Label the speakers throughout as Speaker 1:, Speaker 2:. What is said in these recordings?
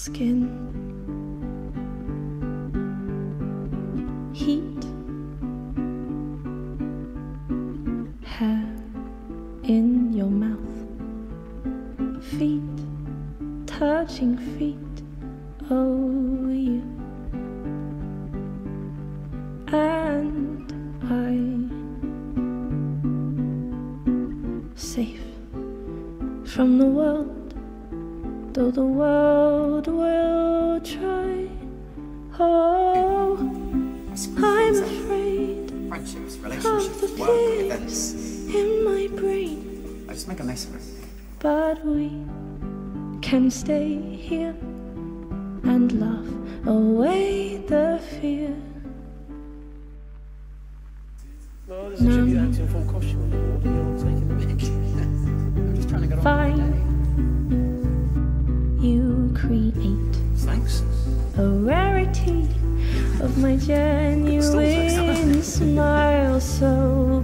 Speaker 1: skin. Heat, hair in your mouth, feet touching feet. Oh, you and I, safe from the world, though the world will try. Oh, I'm afraid
Speaker 2: Friendships,
Speaker 1: of
Speaker 2: relationships,
Speaker 1: the
Speaker 2: work, events.
Speaker 1: things in my brain.
Speaker 2: I just make a mess of it.
Speaker 1: But we can stay here and laugh away the fear.
Speaker 3: No, there's a tribute act in full costume on the board and you're not taking the mic.
Speaker 2: I'm just trying to get on
Speaker 1: Fine.
Speaker 2: with my day.
Speaker 1: You create
Speaker 3: Thanks.
Speaker 1: a rarity of my genuine smile. So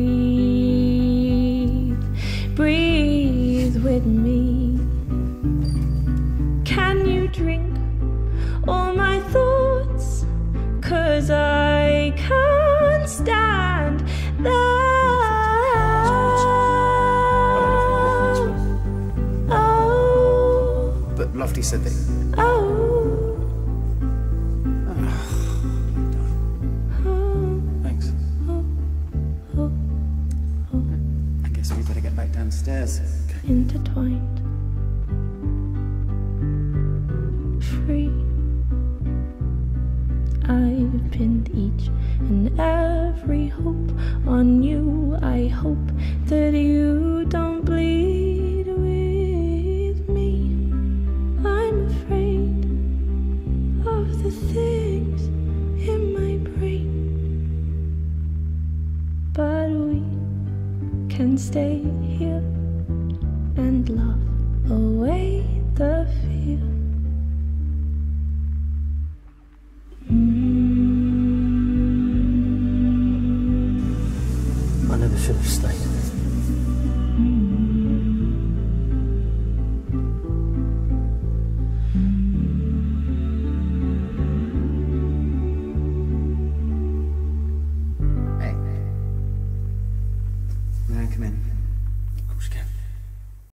Speaker 1: breathe, breathe with me. Can you drink all my thoughts? 'Cause I can't stand that. Oh,
Speaker 2: But Lofty said that.
Speaker 1: oh.
Speaker 3: Thanks.
Speaker 2: I guess we better get back downstairs.
Speaker 1: Intertwined, free. I've pinned each and every hope on you. I hope that you don't bleed with me. I'm afraid of the things in my brain, but we can stay here and laugh away the